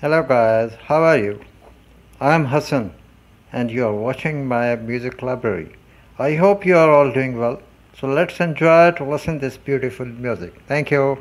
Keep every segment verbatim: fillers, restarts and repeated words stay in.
Hello guys, how are you? I am Hassan and you are watching my music library. I hope you are all doing well. So let's enjoy to listen this beautiful music. Thank you.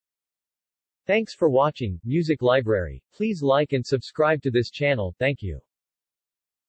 Thanks for watching Music Library. Please like and subscribe to this channel. Thank you.